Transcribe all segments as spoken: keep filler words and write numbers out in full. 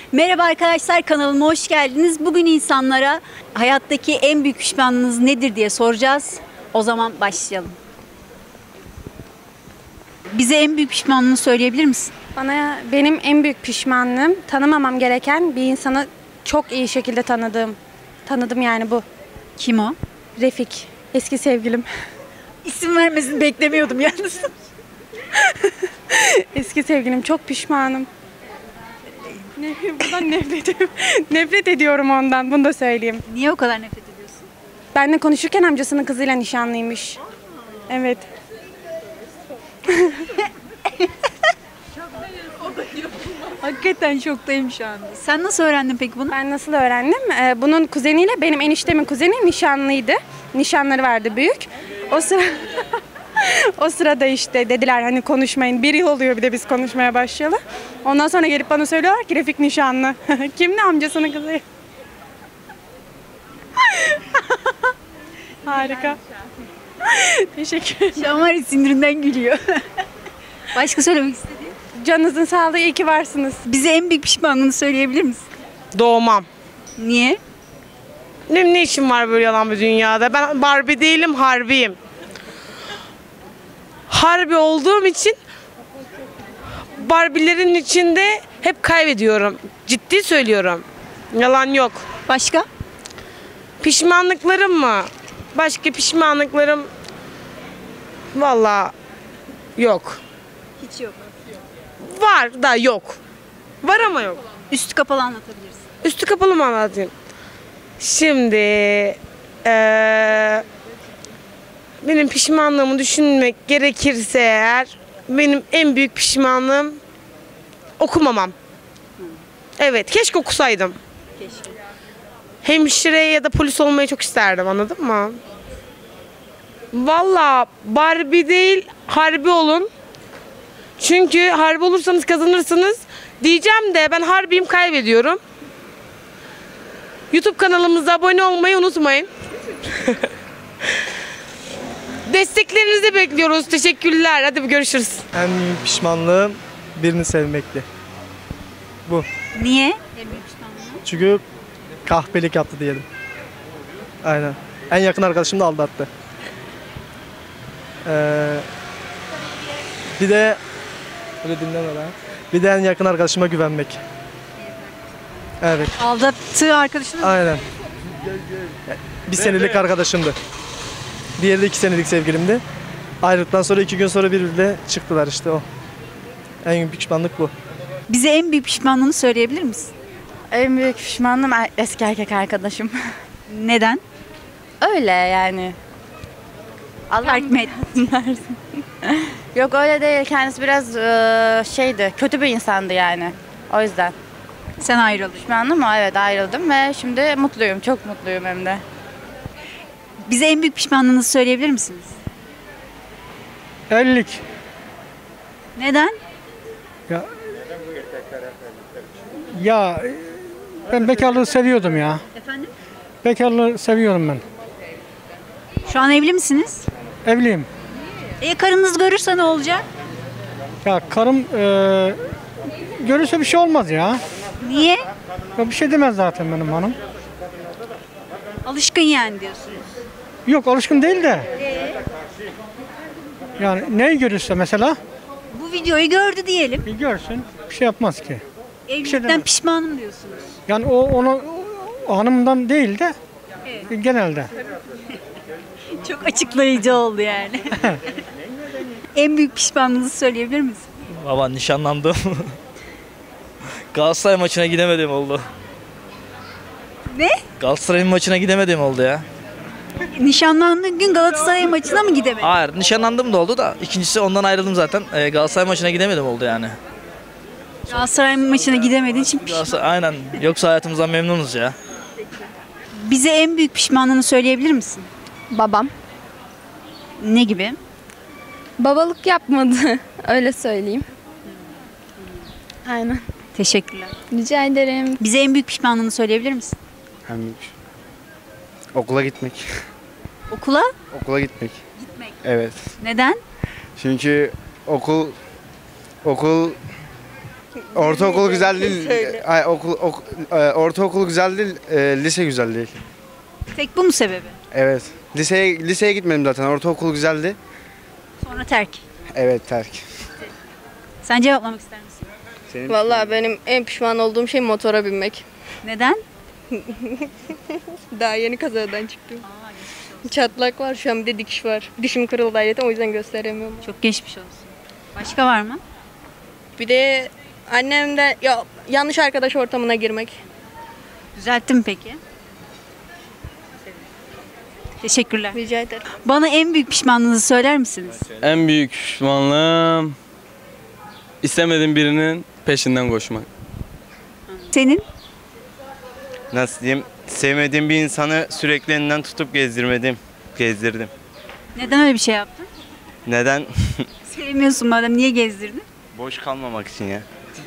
Merhaba arkadaşlar, kanalıma hoş geldiniz. Bugün insanlara hayattaki en büyük pişmanlığınız nedir diye soracağız. O zaman başlayalım. Bize en büyük pişmanlığını söyleyebilir misin? Bana benim en büyük pişmanlığım tanımamam gereken bir insanı çok iyi şekilde tanıdığım. Tanıdım yani bu. Kim o? Refik. Eski sevgilim. İsim vermesini beklemiyordum yalnız. Eski sevgilim, çok pişmanım. Ne, bundan nefret ediyorum. Nefret ediyorum ondan, bunu da söyleyeyim. Niye o kadar nefret ediyorsun? Benle konuşurken amcasının kızıyla nişanlıymış. Evet. Hakikaten şoktayım şu anda. Sen nasıl öğrendin peki bunu? Ben nasıl öğrendim? Ee, bunun kuzeniyle, benim eniştemin kuzeni nişanlıydı. Nişanları vardı büyük. O sıra o sırada işte dediler hani konuşmayın. Bir yıl oluyor bir de biz konuşmaya başlayalı. Ondan sonra gelip bana söylüyorlar ki Refik nişanlı. Kim ne amcasının kızı? Harika. Teşekkür ederim. Şu an var ya sinirinden gülüyor. Başka söylemek istediğin? Canınızın sağlığı, iyi ki varsınız. Bize en büyük pişmanlığını söyleyebilir misin? Doğmam. Niye? Benim ne işim var böyle yalan bir dünyada? Ben Barbie değilim, harbiyim. Harbi olduğum için Barbie'lerin içinde hep kaybediyorum. Ciddi söylüyorum. Yalan yok. Başka? Pişmanlıklarım mı? Başka pişmanlıklarım vallahi yok. Hiç yok. Var da yok. Var ama yok. Üstü kapalı anlatabilirsin. Üstü kapalı mı anlatayım? Şimdi eee, benim pişmanlığımı düşünmek gerekirse eğer benim en büyük pişmanlığım okumamam. Evet, keşke okusaydım. Keşke. Hemşire ya da polis olmayı çok isterdim, anladın mı? Vallahi Barbie değil, harbi olun. Çünkü harbi olursanız kazanırsınız. Diyeceğim de ben harbiyim, kaybediyorum. YouTube kanalımıza abone olmayı unutmayın. Desteklerinizi bekliyoruz. Teşekkürler. Hadi görüşürüz. En büyük pişmanlığım birini sevmekti. Bu. Niye? En büyük pişmanlığın? Çünkü kahpelik yaptı diyelim. Aynen. En yakın arkadaşım da aldattı. Ee, bir de böyle dinleme lan. Bir de en yakın arkadaşıma güvenmek. Evet. Aldattığı arkadaşını Aynen. Bir senelik arkadaşımdı. Diğeri de iki senelik sevgilimdi. Ayrıldıktan sonra iki gün sonra birbirine çıktılar işte o. En büyük pişmanlık bu. bize en büyük pişmanlığını söyleyebilir misin? En büyük pişmanlığım er- eski erkek arkadaşım. Neden? Öyle yani. Terk mi ettin? Yok öyle değil. Kendisi biraz eee, şeydi, kötü bir insandı yani. O yüzden. Sen ayrıldın. Pişmanım mı? Evet, ayrıldım ve şimdi mutluyum. Çok mutluyum hem de. Bize en büyük pişmanlığınızı söyleyebilir misiniz? Evlilik. Neden? Ya, ya ben bekarlığı seviyordum ya. Efendim? Bekarlığı seviyorum ben. Şu an evli misiniz? Evliyim. E karınız görürse ne olacak? Ya karım e, görürse bir şey olmaz ya. Niye? Ya bir şey demez zaten benim hanım. Alışkın yani diyorsunuz. Yok alışkın değil de. Yani neyi görürse mesela Bu videoyu gördü diyelim. bir görsün bir şey yapmaz ki. Evlilikten demez. pişmanım diyorsunuz. Yani o onu o hanımdan değil de genelde. Çok açıklayıcı oldu yani. En büyük pişmanlığınızı söyleyebilir misiniz? Baba nişanlandım. Galatasaray maçına gidemedim oldu. Ne? Galatasaray'ın maçına gidemedim oldu ya. Nişanlandığın gün Galatasaray maçına mı gidemedin? Hayır, nişanlandım da oldu da ikincisi ondan ayrıldım zaten. Ee, Galatasaray maçına gidemedim oldu yani. Galatasaray maçına gidemediğin için pişman. Galatasaray, aynen. Yoksa hayatımızdan memnunuz ya. Bize en büyük pişmanlığını söyleyebilir misin? Babam. Ne gibi? Babalık yapmadı. Öyle söyleyeyim. Aynen. Teşekkürler. Rica ederim. Bize en büyük pişmanlığını söyleyebilir misin? Hem okula gitmek. Okula? Okula gitmek. Gitmek. Evet. Neden? Çünkü okul okul Ortaokul güzel değil. Söyle. Ay, okul, ok, e, ortaokul güzel değil, e, lise güzel değil. Tek bu mu sebebi? Evet. Liseye liseye gitmedim zaten. Ortaokul güzeldi. Sonra terk. Evet, terk. Sen cevaplamak ister misin? Senin Vallahi benim en pişman olduğum şey motora binmek. Neden? Daha yeni kazadan çıktım. Çatlak var şu an, bir de dikiş var. Dişim kırıldı ayrıca, o yüzden gösteremiyorum. Çok geçmiş olsun. Başka var mı? Bir de annem de ya yanlış arkadaş ortamına girmek. Düzelttin mi peki? Teşekkürler. Rica ederim. Bana en büyük pişmanlığınızı söyler misiniz? En büyük pişmanlığım istemediğim birinin peşinden koşmak. Senin? Nasıl diyeyim? Sevmediğim bir insanı sürekli elinden tutup gezdirmedim. Gezdirdim. Neden öyle bir şey yaptın? Neden? Sevmiyorsun madem, niye gezdirdin? Boş kalmamak için ya.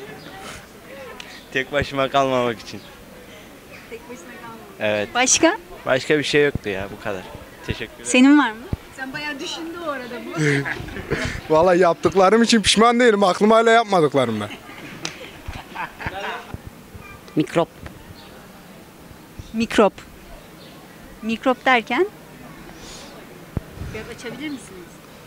Tek başıma kalmamak için. Tek başına kalma. Evet. Başka? Başka bir şey yoktu ya, bu kadar. Teşekkür ederim. Senin var mı? Sen bayağı düşündü o arada bu. Vallahi yaptıklarım için pişman değilim. Aklım hala yapmadıklarımdan. Mikrop. Mikrop. Mikrop derken? Biraz açabilir misiniz?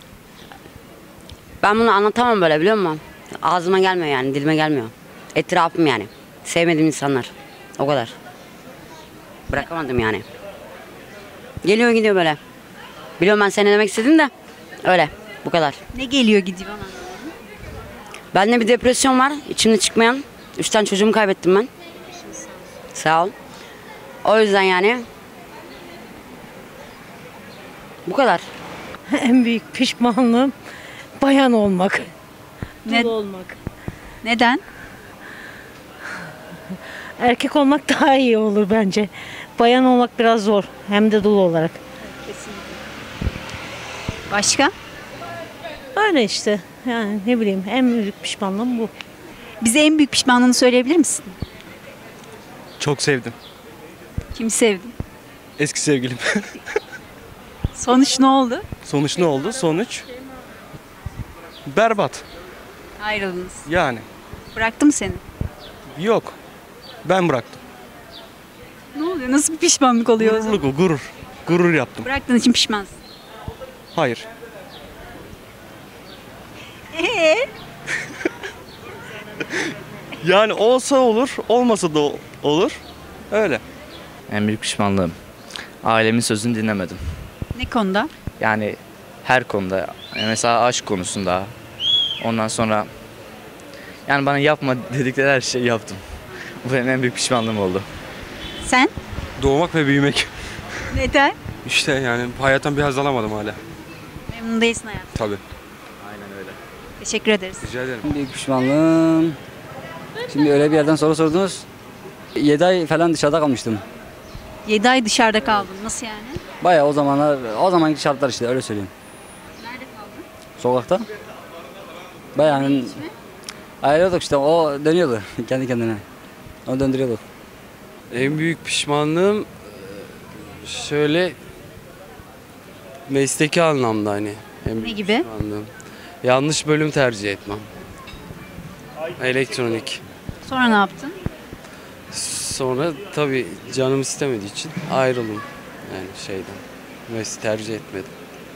Ben bunu anlatamam böyle, biliyor musun? Ağzıma gelmiyor yani, dilime gelmiyor. Etrafım yani. Sevmediğim insanlar. O kadar. Bırakamadım yani. Geliyor gidiyor böyle. Biliyorum ben seni demek istedim de. Öyle. Bu kadar. Ne geliyor gidiyor ama? Bende bir depresyon var. İçimde çıkmayan. Üç tane çocuğumu kaybettim ben. Sağ ol. O yüzden yani. Bu kadar. En büyük pişmanlığım bayan olmak. Ne- Dul olmak. Neden? Erkek olmak daha iyi olur bence. Bayan olmak biraz zor. Hem de dul olarak. Başka? Öyle işte. Yani ne bileyim, en büyük pişmanlığım bu. Bize en büyük pişmanlığını söyleyebilir misin? Çok sevdim. Kimi sevdin? Eski sevgilim. Sonuç ne oldu? Sonuç ne oldu? Sonuç berbat. Ayrıldınız. Yani Bıraktı mı seni? yok. Ben bıraktım. Ne oluyor? Nasıl bir pişmanlık oluyor o zaman? Gururluk o, gurur. Gurur yaptım. Bıraktığın için pişmansın. Hayır. Ee? Yani olsa olur, olmasa da olur. Öyle. En büyük pişmanlığım. Ailemin sözünü dinlemedim. Ne konuda? Yani her konuda. Yani mesela aşk konusunda. Ondan sonra yani bana yapma dedikleri her şeyi yaptım. Bu benim en büyük pişmanlığım oldu. Sen? Doğmak ve büyümek. Neden? İşte yani hayattan bir haz alamadım hala. Memnun değilsin hayatım. Tabii. Aynen öyle. Teşekkür ederiz. Rica ederim. Büyük pişmanlığım. Şimdi öyle bir yerden soru sordunuz. yedi ay falan dışarıda kalmıştım. yedi ay dışarıda kaldın. Nasıl yani? Bayağı o zamanlar, o zamanki şartlar işte, öyle söyleyeyim. Nerede kaldın? Sokakta. Bayağı yani, ayrılıyorduk işte, o dönüyordu kendi kendine. Onu döndürüyorduk. En büyük pişmanlığım şöyle mesleki anlamda hani. En büyük Ne gibi? pişmanlığım. Yanlış bölüm tercih etmem. Elektronik. Sonra ne yaptın? Sonra tabii canım istemediği için ayrıldım yani şeyden. Mesleği tercih etmedim.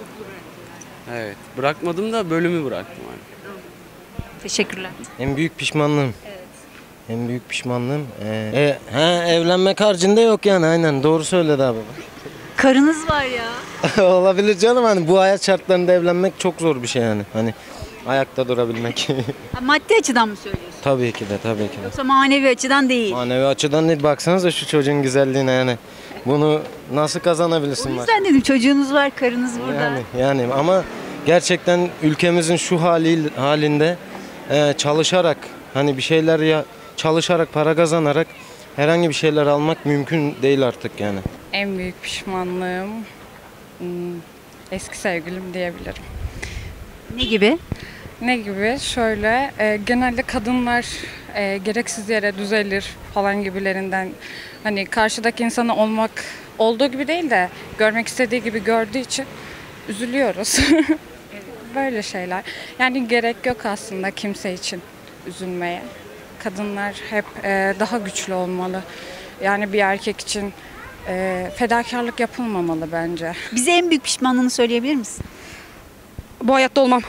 Evet, bırakmadım da bölümü bıraktım yani. Teşekkürler. En büyük pişmanlığım. Evet. En büyük pişmanlığım. Ee, e, ha, evlenmek haricinde yok yani, aynen doğru söyledi abi. Karınız var ya. Olabilir canım, hani bu hayat şartlarında evlenmek çok zor bir şey yani. Hani ayakta durabilmek. Ha, maddi açıdan mı söylüyorsun? Tabii ki de, tabii ki de. Yoksa manevi açıdan değil. Manevi açıdan değil, baksanıza şu çocuğun güzelliğine yani. Bunu nasıl kazanabilirsin? O yüzden dedim, çocuğunuz var, karınız burada. Yani, yani ama gerçekten ülkemizin şu hali, halinde e, çalışarak, hani bir şeyler ya çalışarak, para kazanarak herhangi bir şeyler almak mümkün değil artık yani. En büyük pişmanlığım hmm, eski sevgilim diyebilirim. Ne gibi? Ne gibi? Şöyle, e, genelde kadınlar e, gereksiz yere düzelir falan gibilerinden, hani karşıdaki insanı olmak olduğu gibi değil de görmek istediği gibi gördüğü için üzülüyoruz. Böyle şeyler. Yani gerek yok aslında kimse için üzülmeye. kadınlar hep e, daha güçlü olmalı. Yani bir erkek için e, fedakarlık yapılmamalı bence. Bize en büyük pişmanlığını söyleyebilir misin? Bu hayatta olmam.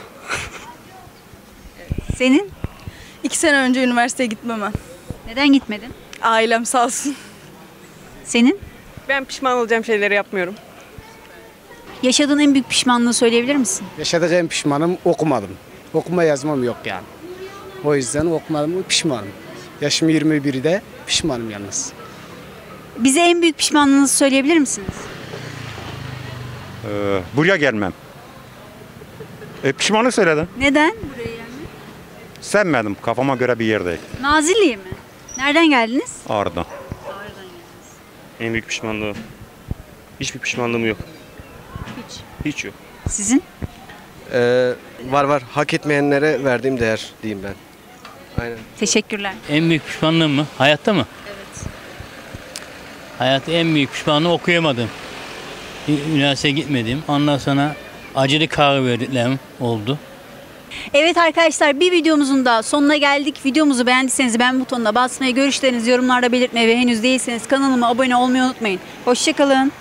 Senin? İki sene önce üniversiteye gitmemem. Neden gitmedin? Ailem sağ olsun. Senin? Ben pişman olacağım şeyleri yapmıyorum. Yaşadığın en büyük pişmanlığı söyleyebilir misin? Yaşadığım pişmanım okumadım. Okuma yazmam yok yani. O yüzden okumadım, pişmanım. Yaşım yirmi birde pişmanım yalnız. Bize en büyük pişmanlığınızı söyleyebilir misiniz? Ee, buraya gelmem. E, pişmanlık söyledim. Neden buraya geldin? Sevmedim. Kafama göre bir yer değil. Nazilli'ye mi? Nereden geldiniz? Ağrı'dan. En büyük pişmanlığı. Hiçbir pişmanlığım yok. Hiç. Hiç yok. Sizin? Ee, var var. Hak etmeyenlere verdiğim değer diyeyim ben. Aynen. Teşekkürler. En büyük pişmanlığım mı? Hayatta mı? Evet. Hayatta en büyük pişmanlığı okuyamadım. Üniversiteye gitmedim. Ondan sonra acılı kahve verdiklerim oldu. Evet arkadaşlar, bir videomuzun da sonuna geldik. Videomuzu beğendiyseniz beğen butonuna basmayı, görüşlerinizi yorumlarda belirtmeyi ve henüz değilseniz kanalıma abone olmayı unutmayın. Hoşçakalın.